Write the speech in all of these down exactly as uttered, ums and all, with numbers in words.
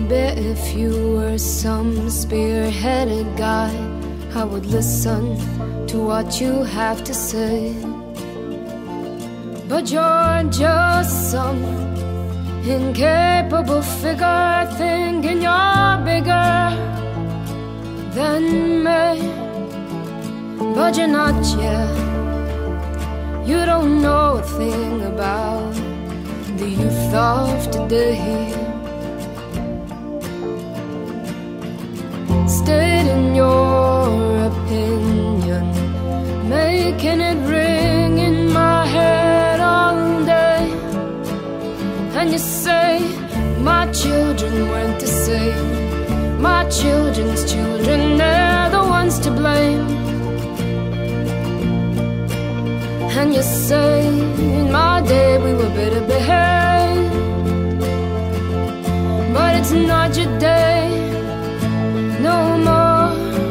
Maybe if you were some spearheaded guy, I would listen to what you have to say. But you're just some incapable figure, thinking you're bigger than me. But you're not yet. You don't know a thing about the youth of today. Stating your opinion, making it ring in my head all day. And you say my children weren't the same, my children's children, they're the ones to blame. And you say in my day we were better behaved, but it's not your day no more.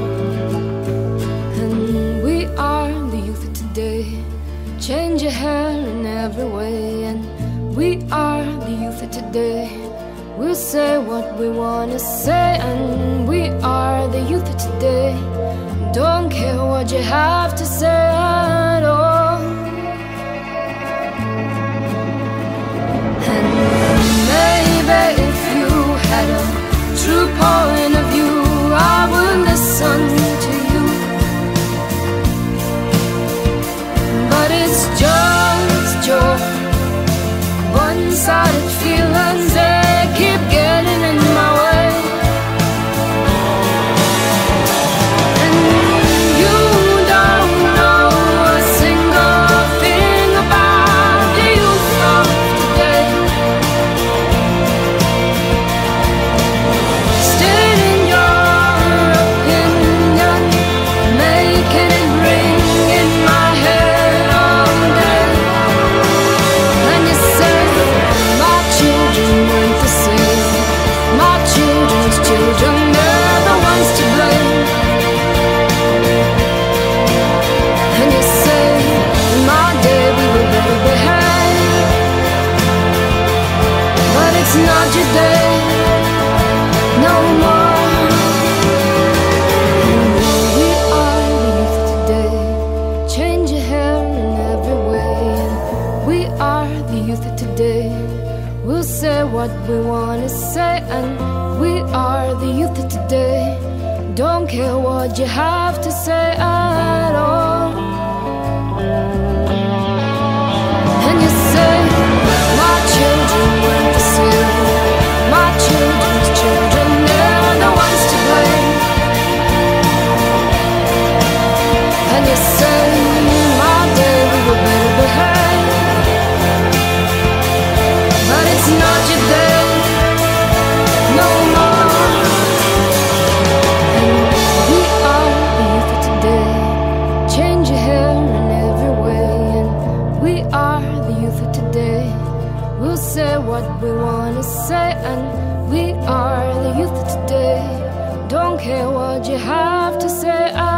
And we are the youth of today. Change your hair in every way. And we are the youth of today. We'll say what we wanna say. And we are the youth of today. Don't care what you have to say at all. And maybe if you had a true point of view, I would listen to you. But it's just your one-sided feelings, they keep getting in my way. And you don't know a single thing about the youth of today. Stating your opinion, making it ring in my head all day. And you say my children weren't the same, my children's children, they're the ones to blame. And you say in my day we were better behaved, but it's not your day no more. And we are the youth of today. Change your hair in every way. And we are the youth of today. We'll say what we wanna say. And we are the youth of today. Don't care what you have to say at all. And you say my children weren't the same, my children's children, they're the ones to blame. And you say my day we were better behaved, but it's not your day no more. And we are the youth of today. Change your hair in every way. And we are the youth of today. We'll say what we wanna say. And we are the youth of today. Don't care what you have to say.